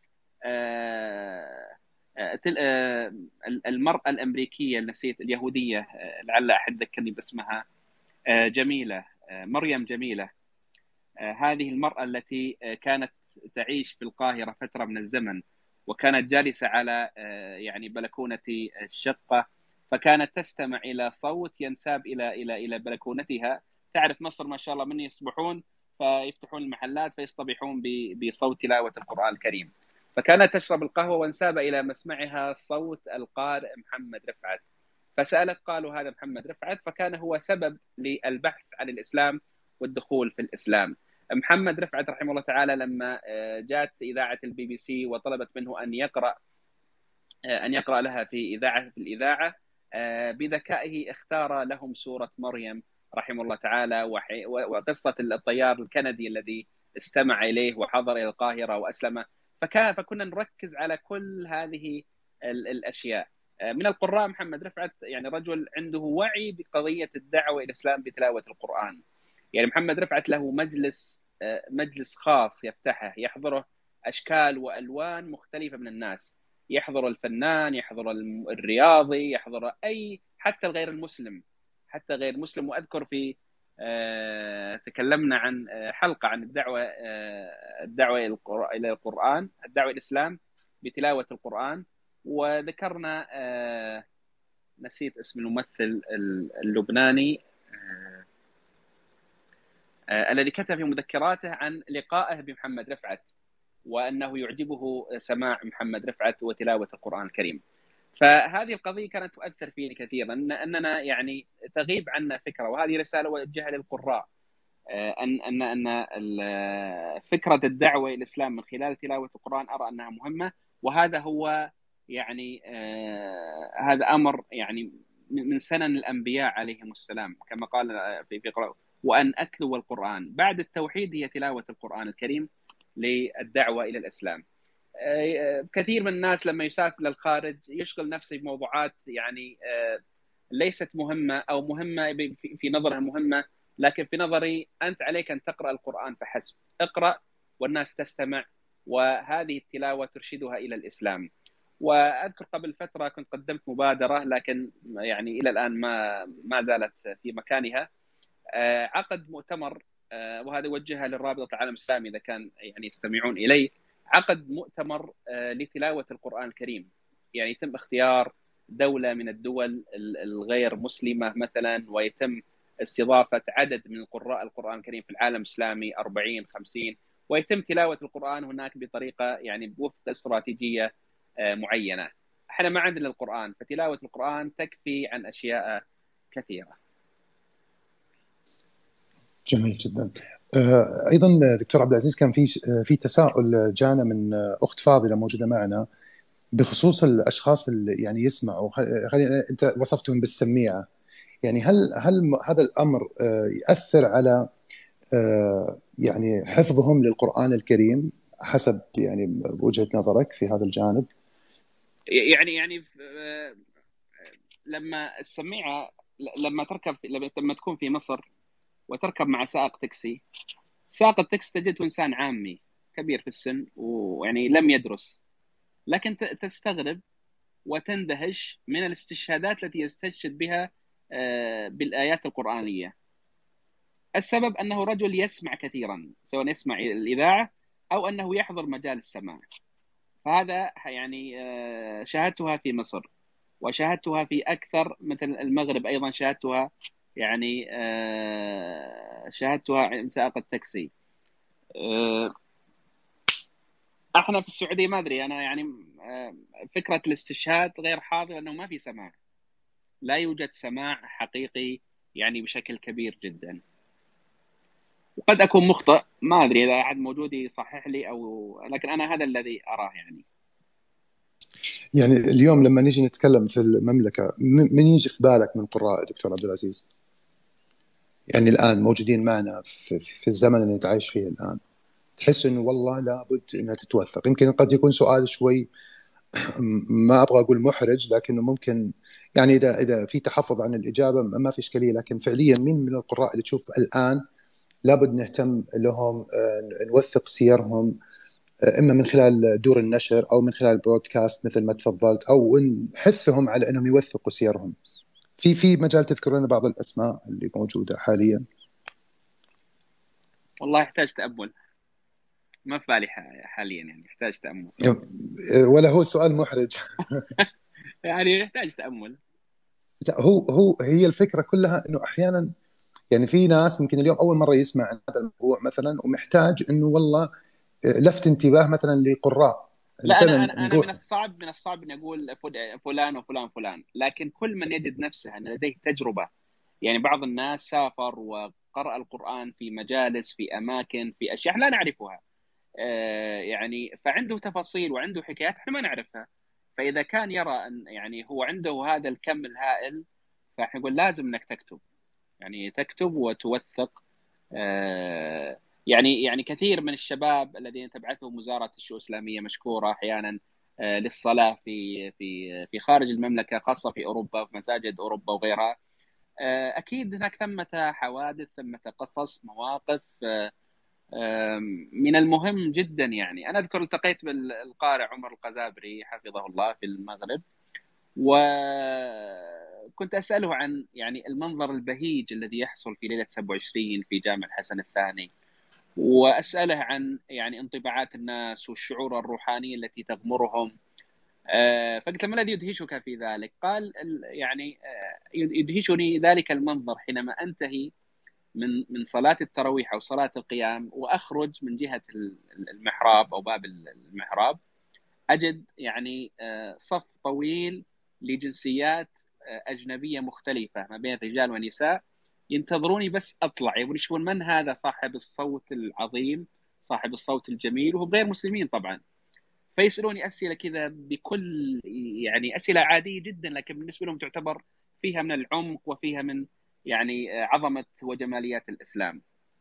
المرأة الأمريكية نسيت اليهودية لعل أحد ذكرني باسمها، جميلة، مريم جميلة، هذه المرأة التي كانت تعيش في القاهرة فترة من الزمن، وكانت جالسة على يعني بلكونة الشقة، فكانت تستمع إلى صوت ينساب إلى إلى إلى بلكونتها. تعرف مصر ما شاء الله من يصبحون فيفتحون المحلات فيصطبحون بصوت تلاوة القرآن الكريم، فكانت تشرب القهوة وانساب إلى مسمعها صوت القارئ محمد رفعت، فسألت قالوا هذا محمد رفعت، فكان هو سبب للبحث عن الإسلام والدخول في الإسلام. محمد رفعت رحمه الله تعالى لما جاءت إذاعة البي بي سي وطلبت منه أن يقرأ أن يقرأ لها في إذاعة في الإذاعة، بذكائه اختار لهم سورة مريم رحمه الله تعالى، وقصة الطيار الكندي الذي استمع إليه وحضر إلى القاهرة وأسلم. فكان فكنا نركز على كل هذه الأشياء. من القراء محمد رفعت يعني رجل عنده وعي بقضية الدعوة إلى الإسلام بتلاوة القرآن. يعني محمد رفعت له مجلس مجلس خاص يفتحه، يحضره أشكال وألوان مختلفة من الناس، يحضر الفنان، يحضر الرياضي، يحضر أي حتى الغير المسلم، حتى غير مسلم. وأذكر في آه تكلمنا عن آه حلقة عن الدعوة آه الدعوة إلى القرآن، الدعوة إلى الإسلام بتلاوة القرآن، وذكرنا آه نسيت اسم الممثل اللبناني آه آه الذي كتب في مذكراته عن لقائه بمحمد رفعت، وأنه يعجبه سماع محمد رفعت وتلاوة القرآن الكريم. فهذه القضية كانت تؤثر فيني كثيرا، أن أننا يعني تغيب عنا فكرة، وهذه رسالة وجهها للقراء، أن أن أن فكرة الدعوة إلى الإسلام من خلال تلاوة القرآن أرى أنها مهمة، وهذا هو يعني هذا أمر يعني من سنن الأنبياء عليهم السلام، كما قال في في وأن أتلو القرآن. بعد التوحيد هي تلاوة القرآن الكريم للدعوة إلى الإسلام. كثير من الناس لما يسافر للخارج يشغل نفسه بموضوعات يعني ليست مهمة أو مهمة في نظرها مهمة، لكن في نظري أنت عليك أن تقرأ القرآن فحسب، اقرأ والناس تستمع، وهذه التلاوة ترشدها إلى الإسلام. وأذكر قبل فترة كنت قدمت مبادرة لكن يعني إلى الآن ما ما زالت في مكانها، عقد مؤتمر، وهذا وجهها للرابطة العالم الإسلامي إذا كان يعني يستمعون إليه، عقد مؤتمر لتلاوة القرآن الكريم. يعني يتم اختيار دولة من الدول الغير مسلمة مثلا، ويتم استضافة عدد من القراء القرآن الكريم في العالم الإسلامي أربعين خمسين، ويتم تلاوة القرآن هناك بطريقة يعني بوفق استراتيجية معينة. احنا ما عندنا القرآن، فتلاوة القرآن تكفي عن أشياء كثيرة. جميل جدا. ايضا دكتور عبد العزيز كان في في تساؤل جانا من اخت فاضله موجوده معنا، بخصوص الاشخاص اللي يعني يسمعوا، خلينا انت وصفتهم بالسميعه، يعني هل هل هذا الامر ياثر على يعني حفظهم للقران الكريم حسب يعني وجهه نظرك في هذا الجانب؟ يعني يعني لما السميعه لما تركب لما تكون في مصر وتركب مع سائق تاكسي، سائق التاكسي تجده انسان عامي كبير في السن ويعني لم يدرس، لكن تستغرب وتندهش من الاستشهادات التي يستشهد بها بالآيات القرآنية. السبب أنه رجل يسمع كثيرا، سواء يسمع الإذاعة أو أنه يحضر مجال السماع. فهذا يعني شاهدتها في مصر، وشاهدتها في أكثر مثل المغرب أيضا، شاهدتها يعني شاهدتها عند سائق التاكسي. احنا في السعوديه ما ادري انا يعني فكره الاستشهاد غير حاضر لانه ما في سماع، لا يوجد سماع حقيقي يعني بشكل كبير جدا. وقد اكون مخطئ، ما ادري اذا احد موجود يصحح لي او، لكن انا هذا الذي اراه يعني. يعني اليوم لما نيجي نتكلم في المملكه، من يجي في بالك من قراء دكتور عبد العزيز؟ يعني الان موجودين معنا في, في الزمن اللي نتعايش فيه الان، تحس انه والله لابد انها تتوثق؟ يمكن قد يكون سؤال شوي ما ابغى اقول محرج، لكنه ممكن يعني اذا اذا في تحفظ عن الاجابه ما في اشكاليه، لكن فعليا مين من القراء اللي تشوف الان لابد نهتم لهم، نوثق سيرهم، اما من خلال دور النشر او من خلال البرودكاست مثل ما تفضلت، او نحثهم على انهم يوثقوا سيرهم؟ في في مجال تذكرون لنا بعض الاسماء اللي موجوده حاليا؟ والله يحتاج تامل، ما في بالي حاليا، يعني يحتاج تامل. ولا هو سؤال محرج؟ يعني يحتاج تامل. لا، هو هو هي الفكره كلها انه احيانا يعني في ناس يمكن اليوم اول مره يسمع عن هذا الموضوع مثلا، ومحتاج انه والله لفت انتباه مثلا لقراء لا انا فعلا انا انا نروح. من الصعب من الصعب اني اقول فلان وفلان فلان، لكن كل من يجد نفسه ان لديه تجربه، يعني بعض الناس سافر وقرأ القرآن في مجالس في اماكن في اشياء لا نعرفها، يعني فعنده تفاصيل وعنده حكايات احنا ما نعرفها. فاذا كان يرى ان يعني هو عنده هذا الكم الهائل، فاحنا نقول لازم انك تكتب، يعني تكتب وتوثق. يعني يعني كثير من الشباب الذين تبعثهم وزاره الشؤون الاسلاميه مشكوره احيانا للصلاه في في في خارج المملكه، خاصه في اوروبا في مساجد اوروبا وغيرها، اكيد هناك ثمه حوادث، ثمه قصص، مواقف من المهم جدا. يعني انا اذكر التقيت بالقارئ عمر القزابري حفظه الله في المغرب، وكنت اساله عن يعني المنظر البهيج الذي يحصل في ليله سبعة وعشرين في جامع الحسن الثاني، واساله عن يعني انطباعات الناس والشعور الروحاني التي تغمرهم. فقلت له ما الذي يدهشك في ذلك؟ قال يعني يدهشني ذلك المنظر حينما انتهي من من صلاة التراويح أو صلاة القيام وأخرج من جهة المحراب أو باب المحراب، أجد يعني صف طويل لجنسيات أجنبية مختلفة ما بين رجال ونساء ينتظروني بس أطلع، يبون يشوفون من هذا صاحب الصوت العظيم، صاحب الصوت الجميل، وهم غير مسلمين طبعا. فيسألوني أسئلة كذا بكل يعني أسئلة عادية جدا، لكن بالنسبة لهم تعتبر فيها من العمق وفيها من يعني عظمة وجماليات الإسلام.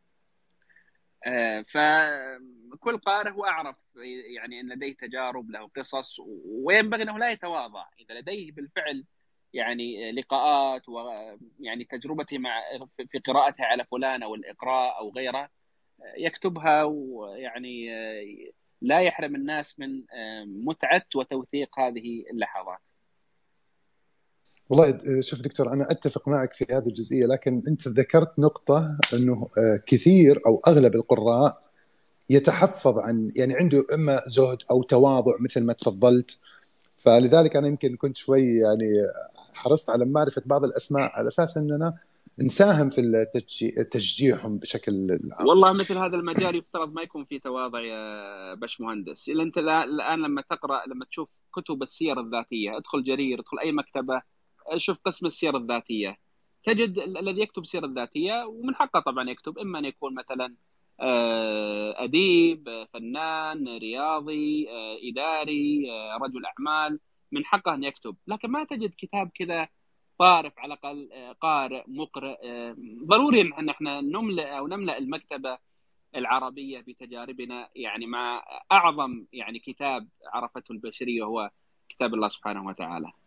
فكل قارئ هو أعرف يعني أن لديه تجارب، له قصص، وينبغي أنه لا يتواضع إذا لديه بالفعل يعني لقاءات ويعني تجربته مع في قراءته على فلان أو الإقراء أو غيره يكتبها، ويعني لا يحرم الناس من متعة وتوثيق هذه اللحظات. والله شوف دكتور، أنا أتفق معك في هذه الجزئية، لكن أنت ذكرت نقطة أنه كثير أو أغلب القراء يتحفظ عن يعني عنده إما زهد أو تواضع مثل ما تفضلت، فلذلك أنا يمكن كنت شوي يعني حرصت على معرفة بعض الأسماء على أساس أننا نساهم في تشجيعهم بشكل عام. والله مثل هذا المجال يفترض ما يكون فيه تواضع يا باش مهندس. إلا أنت الآن لما تقرأ، لما تشوف كتب السير الذاتية، ادخل جرير، ادخل أي مكتبة، شوف قسم السير الذاتية، تجد الذي يكتب سيرة ذاتية ومن حقه طبعا يكتب، إما أن يكون مثلا أديب، فنان، رياضي، إداري، رجل أعمال، من حقه أن يكتب. لكن ما تجد كتاب كذا طارف على الأقل، قارئ مقرئ. ضروري أن احنا نملأ أو نملأ المكتبة العربية بتجاربنا، يعني مع أعظم يعني كتاب عرفته البشرية هو كتاب الله سبحانه وتعالى.